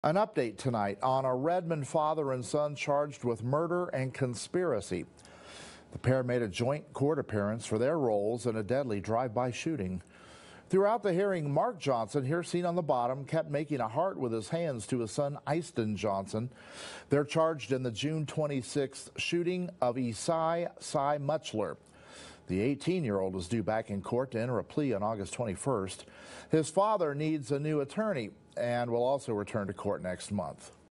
An update tonight on a Redmond father and son charged with murder and conspiracy. The pair made a joint court appearance for their roles in a deadly drive-by shooting. Throughout the hearing, Mark Johnson, here seen on the bottom, kept making a heart with his hands to his son, Easton Johnson. They're charged in the June 26th shooting of Isai Cy Muchler. The 18-year-old is due back in court to enter a plea on August 21st. His father needs a new attorney and will also return to court next month.